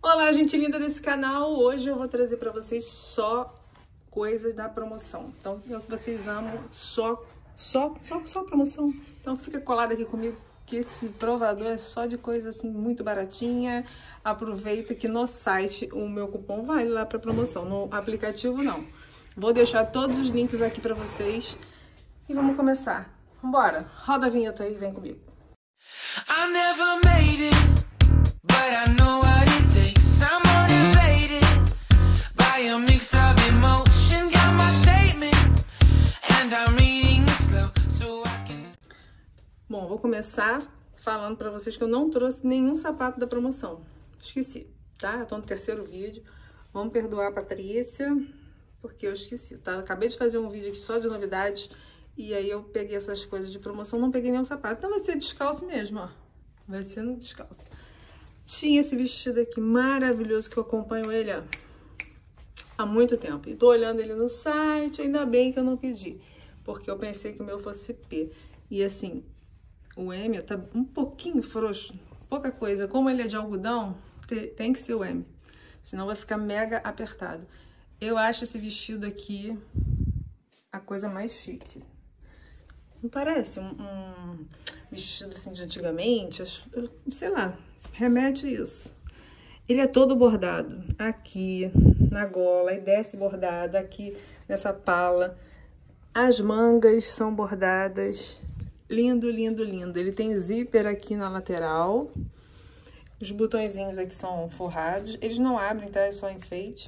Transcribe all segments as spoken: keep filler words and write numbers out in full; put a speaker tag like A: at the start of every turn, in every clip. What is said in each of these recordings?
A: Olá, gente linda desse canal. Hoje eu vou trazer para vocês só coisas da promoção. Então, é o que vocês amam, só, só, só, só promoção. Então, fica colado aqui comigo que esse provador é só de coisa assim muito baratinha. Aproveita que no site o meu cupom vale lá para promoção, no aplicativo não. Vou deixar todos os links aqui para vocês e vamos começar. Vambora, roda a vinheta aí, vem comigo. I never made it, but I know what it takes. I'm motivated by a mix of emotion. Got my statement and I'm reading slow so I can... Bom, vou começar falando pra vocês que eu não trouxe nenhum sapato da promoção. Esqueci, tá? Eu tô no terceiro vídeo. Vamos perdoar a Patrícia, porque eu esqueci, tá? Eu acabei de fazer um vídeo aqui só de novidades. E aí eu peguei essas coisas de promoção, não peguei nenhum sapato. Então vai ser descalço mesmo, ó. Vai ser no descalço. Tinha esse vestido aqui maravilhoso que eu acompanho ele, ó, há muito tempo. E tô olhando ele no site, ainda bem que eu não pedi. Porque eu pensei que o meu fosse P. E assim, o M tá um pouquinho frouxo, pouca coisa. Como ele é de algodão, tem que ser o M. Senão vai ficar mega apertado. Eu acho esse vestido aqui a coisa mais chique. Não parece um, um vestido assim de antigamente? Sei lá, remete a isso. Ele é todo bordado aqui na gola e desce bordado aqui nessa pala. As mangas são bordadas. Lindo, lindo, lindo. Ele tem zíper aqui na lateral. Os botõezinhos aqui são forrados. Eles não abrem, tá? É só enfeite.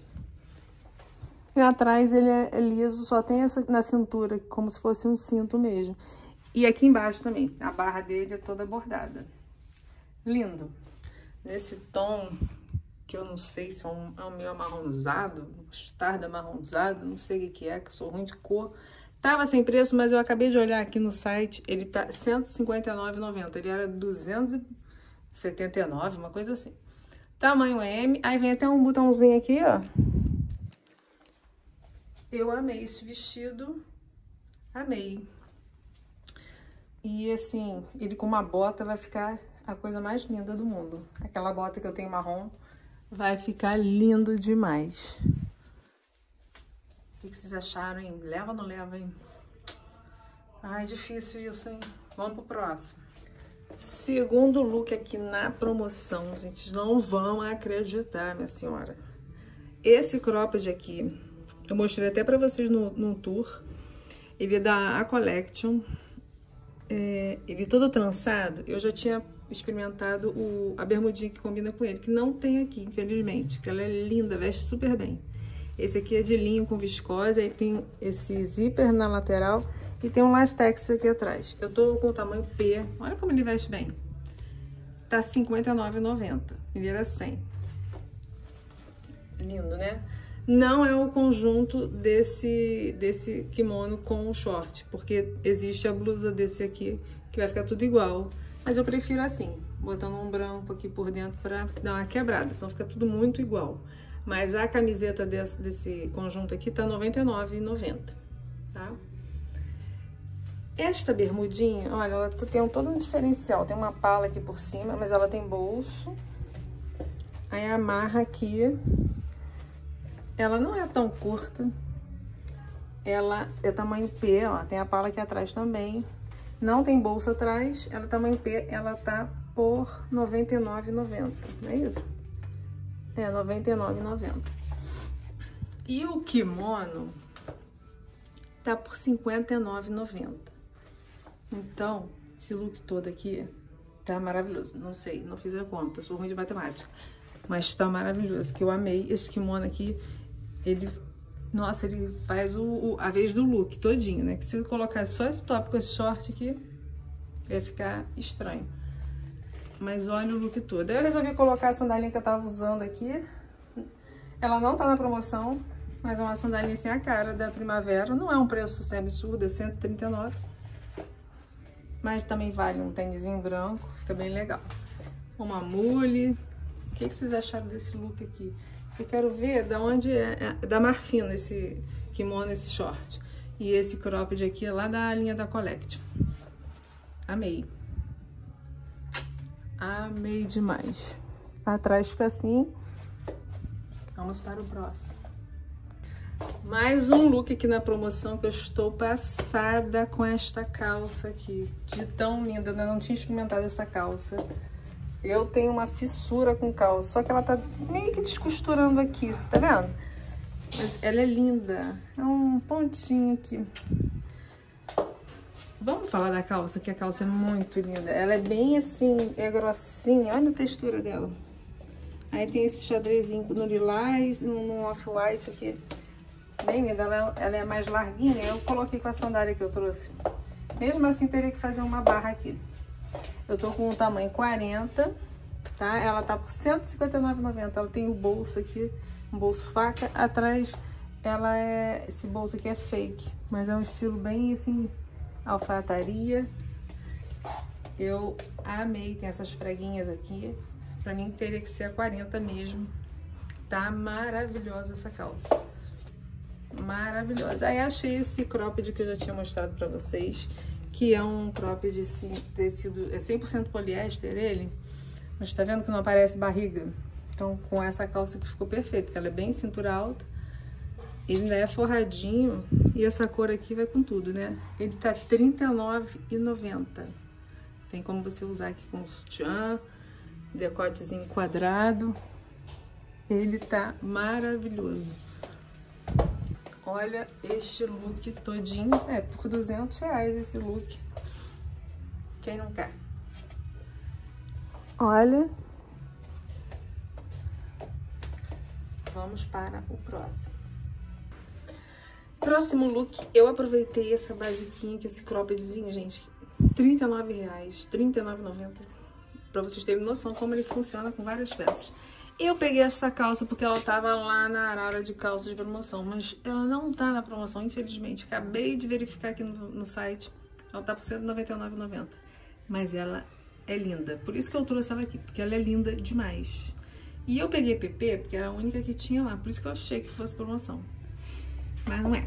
A: E atrás ele é liso, só tem essa na cintura, como se fosse um cinto mesmo. E aqui embaixo também, a barra dele é toda bordada. Lindo. Nesse tom, que eu não sei se é um, é um meio amarronzado, mostarda amarronzado, não sei o que que é, que sou ruim de cor. Tava sem preço, mas eu acabei de olhar aqui no site, ele tá cento e cinquenta e nove reais e noventa centavos. Ele era duzentos e setenta e nove reais, uma coisa assim. Tamanho M, aí vem até um botãozinho aqui, ó. Eu amei esse vestido, amei. E assim, ele com uma bota vai ficar a coisa mais linda do mundo. Aquela bota que eu tenho marrom vai ficar lindo demais. O que vocês acharam, hein? Leva ou não leva, hein? Ai, difícil isso, hein? Vamos pro próximo. Segundo look aqui na promoção, gente, não vão acreditar, minha senhora. Esse cropped aqui, eu mostrei até pra vocês no, no tour. Ele é da A Collection. É, ele todo trançado. Eu já tinha experimentado o, a bermudinha que combina com ele, que não tem aqui, infelizmente. Que ela é linda, veste super bem. Esse aqui é de linho com viscose. Aí tem esse zíper na lateral e tem um lastex aqui atrás. Eu tô com o tamanho P. Olha como ele veste bem. Tá cinquenta e nove reais e noventa centavos. Ele era cem. Lindo, né? Não é o conjunto desse, desse kimono com o short, porque existe a blusa desse aqui, que vai ficar tudo igual. Mas eu prefiro assim, botando um branco aqui por dentro pra dar uma quebrada, senão fica tudo muito igual. Mas a camiseta desse, desse conjunto aqui tá noventa e nove reais e noventa centavos, tá? Esta bermudinha, olha, ela tem um, todo um diferencial. Tem uma pala aqui por cima, mas ela tem bolso. Aí amarra aqui. Ela não é tão curta, ela é tamanho P, ó, tem a pala aqui atrás também, não tem bolsa atrás, ela é tamanho P, ela tá por noventa e nove reais e noventa centavos, não é isso? É, noventa e nove reais e noventa centavos. E o kimono tá por cinquenta e nove reais e noventa centavos. Então, esse look todo aqui tá maravilhoso, não sei, não fiz a conta, sou ruim de matemática, mas tá maravilhoso, que eu amei esse kimono aqui. Ele, nossa, ele faz o, o, a vez do look todinho, né? Que se eu colocar só esse top com esse short aqui, vai ficar estranho. Mas olha o look todo. Aí eu resolvi colocar a sandália que eu tava usando aqui. Ela não tá na promoção, mas é uma sandália sem a cara da primavera. Não é um preço assim, absurdo, é cento e trinta e nove reais. Mas também vale um tênisinho branco, fica bem legal. Uma mule. O que, que vocês acharam desse look aqui? Eu quero ver da onde é, é da Marfina esse kimono, esse short. E esse cropped aqui é lá da linha da Collection. Amei. Amei demais. Atrás fica assim, Vamos para o próximo. Mais um look aqui na promoção que eu estou passada com esta calça aqui. De tão linda, né? Eu não tinha experimentado essa calça. Eu tenho uma fissura com calça, só que ela tá meio que descosturando aqui, tá vendo? Mas ela é linda. É um pontinho aqui. Vamos falar da calça, que a calça é muito linda. Ela é bem assim, é grossinha. Olha a textura dela. Aí tem esse xadrezinho no lilás, no off-white aqui. Bem linda, ela, ela é mais larguinha. Eu coloquei com a sandália que eu trouxe. Mesmo assim, teria que fazer uma barra aqui. Eu tô com o tamanho quarenta, tá? Ela tá por cento e cinquenta e nove reais e noventa centavos. Ela tem o bolso aqui, um bolso faca. Atrás, ela é... esse bolso aqui é fake, mas é um estilo bem, assim, alfaiataria. Eu amei, tem essas preguinhas aqui. Pra mim, teria que ser a quarenta mesmo. Tá maravilhosa essa calça. Maravilhosa. Aí achei esse cropped que eu já tinha mostrado pra vocês, que é um cropped assim, tecido, é cem por cento poliéster ele, mas tá vendo que não aparece barriga? Então com essa calça que ficou perfeito, que ela é bem cintura alta, ele ainda é forradinho e essa cor aqui vai com tudo, né? Ele tá trinta e nove reais e noventa centavos. Tem como você usar aqui com sutiã, decotezinho quadrado. Ele tá maravilhoso. Olha este look todinho, é por duzentos reais esse look. Quem não quer? Olha. Vamos para o próximo. Próximo look, eu aproveitei essa basiquinha, que esse croppedzinho, gente, trinta e nove reais, trinta e nove reais e noventa centavos. Pra vocês terem noção como ele funciona com várias peças. Eu peguei essa calça porque ela tava lá na arara de calça de promoção, mas ela não tá na promoção, infelizmente. Acabei de verificar aqui no, no site, ela tá por cento e noventa e nove reais e noventa centavos. Mas ela é linda, por isso que eu trouxe ela aqui, porque ela é linda demais. E eu peguei P P porque era a única que tinha lá, por isso que eu achei que fosse promoção. Mas não é.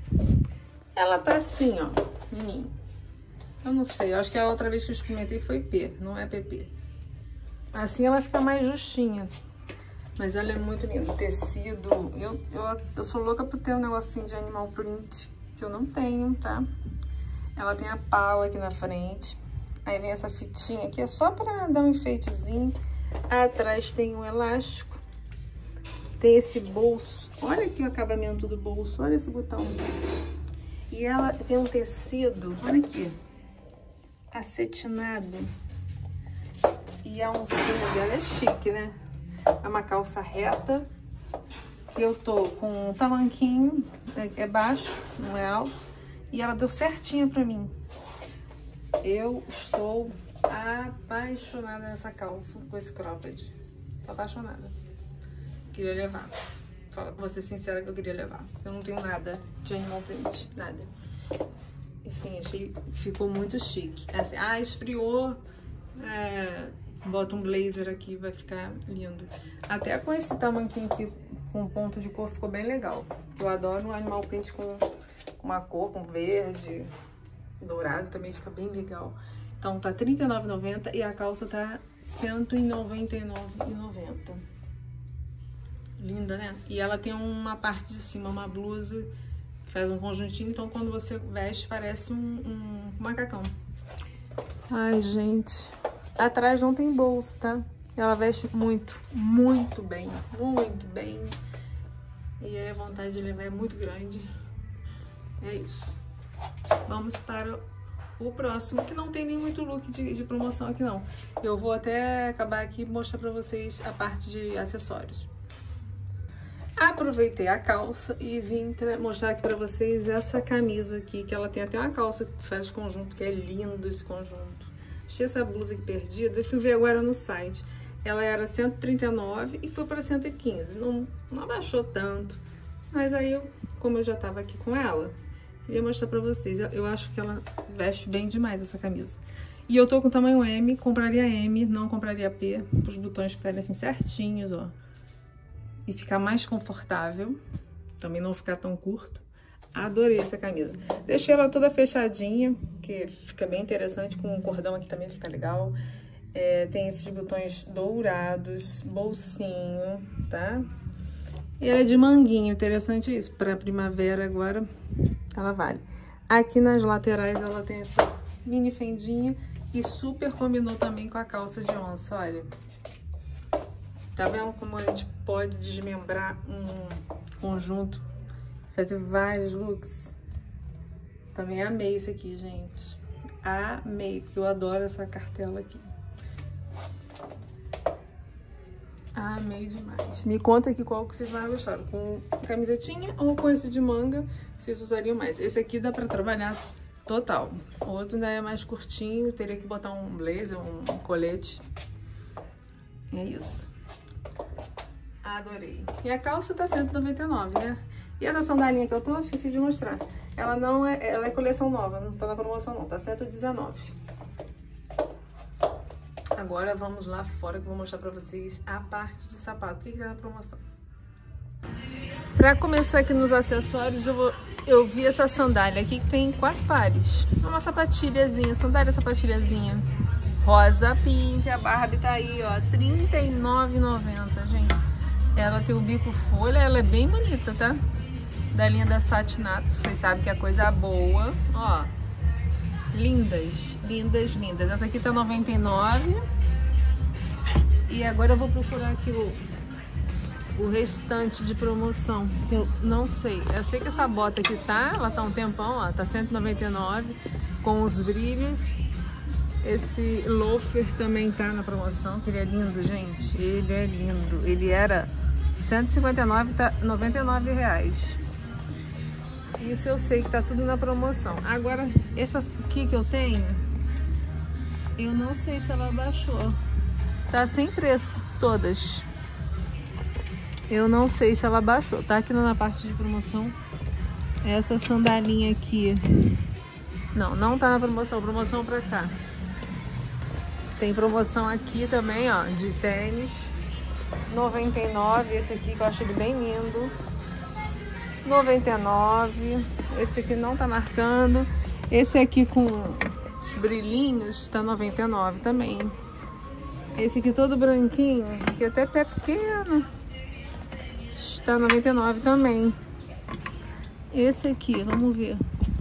A: Ela tá assim, ó, em mim. Eu não sei, eu acho que a outra vez que eu experimentei foi P, não é P P. Assim ela fica mais justinha. Mas ela é muito linda, o tecido, eu, eu, eu sou louca por ter um negocinho de animal print, que eu não tenho, tá? Ela tem a pala aqui na frente, aí vem essa fitinha aqui, é só pra dar um enfeitezinho. Atrás tem um elástico, tem esse bolso, olha aqui o acabamento do bolso, olha esse botão. E ela tem um tecido, olha aqui, acetinado, e a oncinha dela é chique, né? É uma calça reta, que eu tô com um tamanquinho, é, é baixo, não é alto, e ela deu certinho pra mim. Eu estou apaixonada nessa calça, com esse cropped. Tô apaixonada. Queria levar. Vou ser sincera que eu queria levar. Eu não tenho nada de animal print, nada. E sim, achei que ficou muito chique. Assim, ah, esfriou, é... bota um blazer aqui, vai ficar lindo. Até com esse tamanquinho aqui, com ponto de cor, ficou bem legal. Eu adoro um animal print com uma cor, com verde, dourado, também fica bem legal. Então tá trinta e nove reais e noventa centavos e a calça tá cento e noventa e nove reais e noventa centavos. Linda, né? E ela tem uma parte de cima, uma blusa, que faz um conjuntinho, então quando você veste parece um, um macacão. Ai, gente... Atrás não tem bolso, tá? Ela veste muito, muito bem, muito bem. E aí a vontade de levar é muito grande. É isso. Vamos para o próximo, que não tem nem muito look de, de promoção aqui, não. Eu vou até acabar aqui e mostrar pra vocês a parte de acessórios. Aproveitei a calça e vim mostrar aqui pra vocês essa camisa aqui, que ela tem até uma calça que faz conjunto, que é lindo esse conjunto. Achei essa blusa aqui perdida, eu fui ver agora no site. Ela era cento e trinta e nove reais e foi para cento e quinze reais. Não, não abaixou tanto. Mas aí, eu, como eu já tava aqui com ela, queria mostrar pra vocês. Eu, eu acho que ela veste bem demais essa camisa. E eu tô com tamanho M, compraria M, não compraria P, para os botões ficarem assim certinhos, ó. E ficar mais confortável. Também não ficar tão curto. Adorei essa camisa. Deixei ela toda fechadinha, que fica bem interessante, com o cordão aqui também fica legal. É, tem esses botões dourados, bolsinho, tá? E ela é de manguinho, interessante isso. Pra primavera agora, ela vale. Aqui nas laterais ela tem essa mini fendinha e super combinou também com a calça de onça, olha. Tá vendo como a gente pode desmembrar um conjunto, fazer vários looks? Também amei isso aqui, gente. Amei, porque eu adoro essa cartela aqui. Amei demais. Me conta aqui qual que vocês mais gostaram. Com camisetinha ou com esse de manga, vocês usariam mais. Esse aqui dá pra trabalhar total. O outro ainda é mais curtinho, teria que botar um blazer, um colete. É isso. Adorei. E a calça tá cento e noventa e nove, né? E essa sandalinha que eu tô, esqueci de mostrar. Ela não é, ela é coleção nova, não tá na promoção não, tá cento e dezenove. Agora vamos lá fora que eu vou mostrar pra vocês a parte de sapato, o que que é na promoção. Pra começar aqui nos acessórios, eu, vou, eu vi essa sandália aqui que tem quatro pares. Uma sapatilhazinha, sandália sapatilhazinha. Rosa pink, a Barbie tá aí, ó, trinta e nove reais e noventa centavos, gente. Ela tem o bico folha, ela é bem bonita, tá? Da linha da Satinato, vocês sabem que é coisa boa, ó. Lindas, lindas, lindas. Essa aqui tá noventa e nove reais. E agora eu vou procurar aqui o, o restante de promoção, que eu não sei. Eu sei que essa bota aqui tá, ela tá um tempão, ó, tá cento e noventa e nove reais com os brilhos. Esse loafer também tá na promoção, que ele é lindo, gente. Ele é lindo. Ele era cento e cinquenta e nove reais, tá noventa e nove reais. Isso eu sei que tá tudo na promoção. Agora, essa aqui que eu tenho, eu não sei se ela baixou. Tá sem preço, todas. Eu não sei se ela baixou. Tá aqui na parte de promoção. Essa sandalinha aqui. Não, não tá na promoção. Promoção pra cá. Tem promoção aqui também, ó, de tênis. noventa e nove reais. Esse aqui que eu acho ele bem lindo. noventa e nove reais. Esse aqui não tá marcando. Esse aqui com os brilhinhos tá noventa e nove reais também. Esse aqui todo branquinho, que até pé pequeno, está noventa e nove reais também. Esse aqui, vamos ver.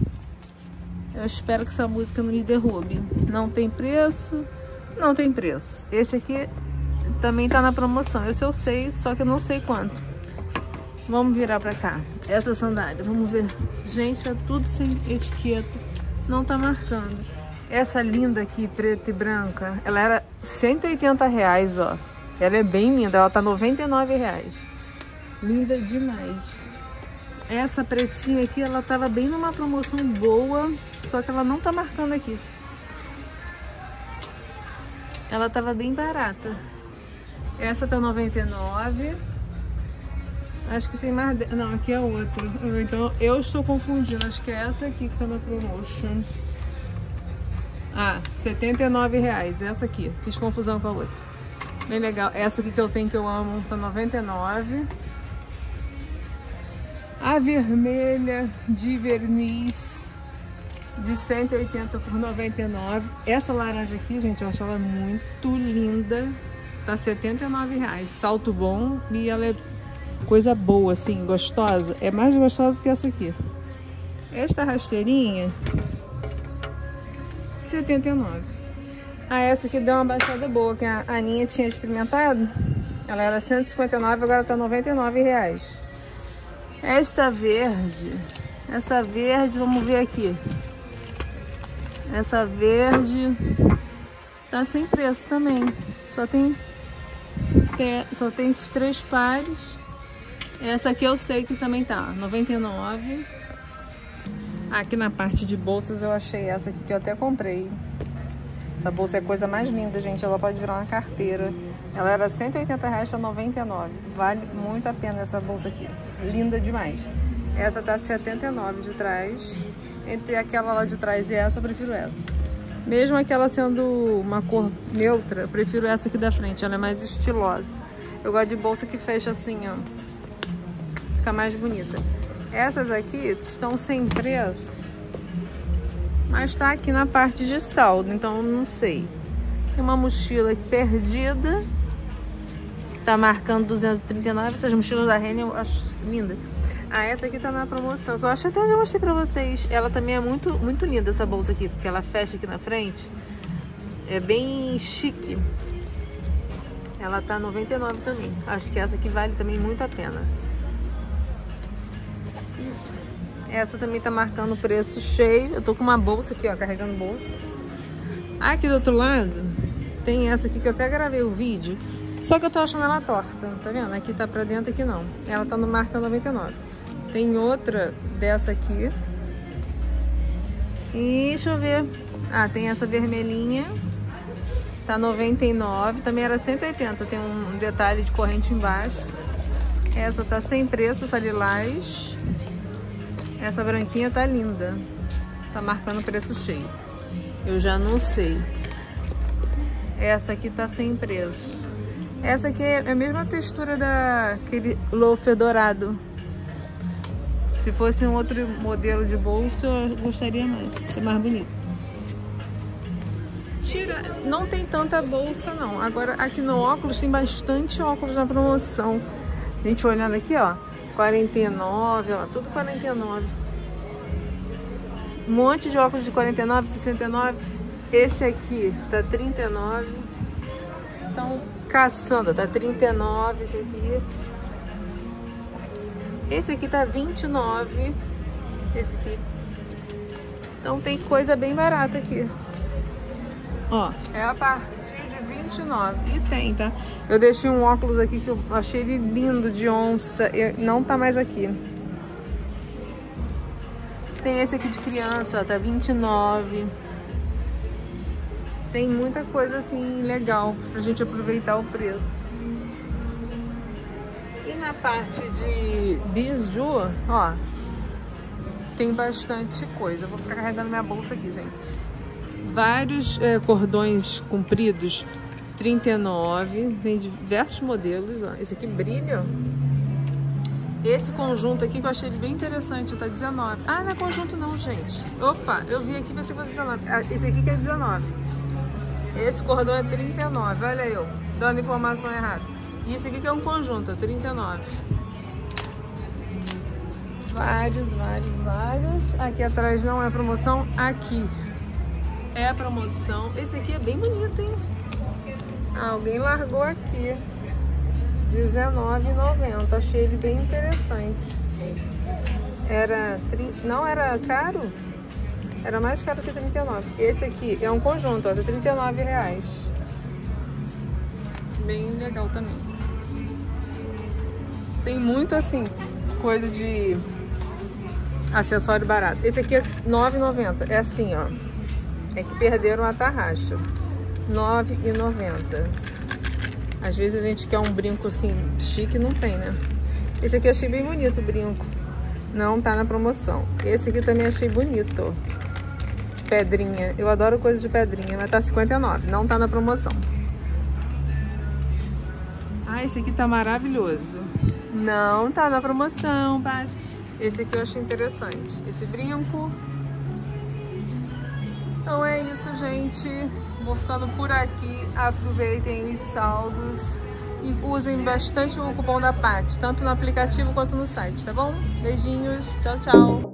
A: Eu espero que essa música não me derrube. Não tem preço, não tem preço. Esse aqui também tá na promoção. Esse eu sei, só que eu não sei quanto. Vamos virar pra cá. Essa sandália, vamos ver. Gente, é tudo sem etiqueta. Não tá marcando. Essa linda aqui, preta e branca, ela era cento e oitenta reais, ó. Ela é bem linda, ela tá noventa e nove reais. Linda demais. Essa pretinha aqui, ela tava bem numa promoção boa, só que ela não tá marcando aqui. Ela tava bem barata. Essa tá noventa e nove reais. Acho que tem mais... De... Não, aqui é outra. Então, eu estou confundindo. Acho que é essa aqui que tá na promotion. Ah, setenta e nove reais. Essa aqui. Fiz confusão com a outra. Bem legal. Essa aqui que eu tenho, que eu amo, tá noventa e nove reais. A vermelha de verniz de cento e oitenta por noventa e nove. Essa laranja aqui, gente, eu acho ela muito linda. Tá setenta e nove reais. Salto bom e ela é coisa boa, assim, gostosa. É mais gostosa que essa aqui. Esta rasteirinha, setenta e nove. Ah, essa aqui deu uma baixada boa, que a Aninha tinha experimentado. Ela era cento e cinquenta e nove, agora tá noventa e nove reais. Esta verde, essa verde, vamos ver aqui. Essa verde tá sem preço também. Só tem, só tem esses três pares. Essa aqui eu sei que também tá noventa e nove. Aqui na parte de bolsas eu achei essa aqui que eu até comprei. Essa bolsa é a coisa mais linda, gente. Ela pode virar uma carteira. Ela era cento e oitenta reais, tá noventa e nove. Vale muito a pena essa bolsa aqui. Linda demais. Essa tá setenta e nove de trás. Entre aquela lá de trás e essa, eu prefiro essa. Mesmo aquela sendo uma cor neutra, eu prefiro essa aqui da frente. Ela é mais estilosa. Eu gosto de bolsa que fecha assim, ó. Fica mais bonita. Essas aqui estão sem preço, mas tá aqui na parte de saldo, então não sei. Tem uma mochila aqui perdida,
B: Tá marcando duzentos e trinta e nove. Essas mochilas da Renner eu acho linda. Ah, essa aqui tá na promoção, que eu acho que até já mostrei pra vocês. Ela também é muito, muito linda, essa bolsa aqui, porque ela fecha aqui na frente. É bem chique. Ela tá noventa e nove também. Acho que essa aqui vale também muito a pena. E essa também tá marcando o preço cheio. Eu tô com uma bolsa aqui, ó, carregando bolsa. Aqui do outro lado, tem essa aqui que eu até gravei o vídeo. Só que eu tô achando ela torta, tá vendo? Aqui tá pra dentro, aqui não. Ela tá no marca noventa e nove. Tem outra dessa aqui. E deixa eu ver. Ah, tem essa vermelhinha. Tá noventa e nove. Também era cento e oitenta. Tem um detalhe de corrente embaixo. Essa tá sem preço, essa lilás. Essa branquinha tá linda. Tá marcando preço cheio. Eu já não sei. Essa aqui tá sem preço. Essa aqui é a mesma textura daquele loafer dourado. Se fosse um outro modelo de bolsa, eu gostaria mais. Isso é mais bonito. Tira, não tem tanta bolsa não. Agora aqui no óculos tem bastante óculos na promoção. A gente olhando aqui, ó, quarenta e nove, ó, tudo quarenta e nove. Um monte de óculos de quarenta e nove, sessenta e nove. Esse aqui tá trinta e nove. Então, caçanda, tá trinta e nove esse aqui. Esse aqui tá vinte e nove. Esse aqui. Então tem coisa bem barata aqui. Ó, é a partir de vinte e nove. E tem, tá? Eu deixei um óculos aqui que eu achei ele lindo, de onça. E não tá mais aqui. Tem esse aqui de criança, ó, tá vinte e nove. Tem muita coisa assim legal pra gente aproveitar o preço. E na parte de biju, ó, tem bastante coisa. Eu vou ficar carregando minha bolsa aqui, gente. Vários é, cordões compridos, trinta e nove. Tem diversos modelos, ó. Esse aqui brilha. Esse conjunto aqui que eu achei ele bem interessante, tá dezenove. Ah, não é conjunto não, gente. Opa, eu vi aqui, pensei que fosse dezenove. Ah, esse aqui que é dezenove. Esse cordão é trinta e nove. Olha eu, dando informação errada. E esse aqui que é um conjunto, é trinta e nove. Vários, vários, vários. Aqui atrás não é promoção. Aqui é a promoção. Esse aqui é bem bonito, hein? Alguém largou aqui. dezenove e noventa. Achei ele bem interessante. Era... Não era caro? Era mais caro que trinta e nove. Esse aqui é um conjunto, ó, tá trinta e nove reais. Bem legal também. Tem muito assim, coisa de acessório barato. Esse aqui é nove e noventa. É assim, ó. É que perderam a tarraxa. nove e noventa. Às vezes a gente quer um brinco assim chique, não tem, né? Esse aqui eu achei bem bonito, o brinco. Não tá na promoção. Esse aqui também achei bonito. De pedrinha. Eu adoro coisa de pedrinha, mas tá cinquenta e nove. Não tá na promoção. Ah, esse aqui tá maravilhoso. Não tá na promoção, Paty. Esse aqui eu achei interessante. Esse brinco. Então é isso, gente. Vou ficando por aqui. Aproveitem os saldos e usem bastante o cupom da Paty, tanto no aplicativo quanto no site, tá bom? Beijinhos. Tchau, tchau.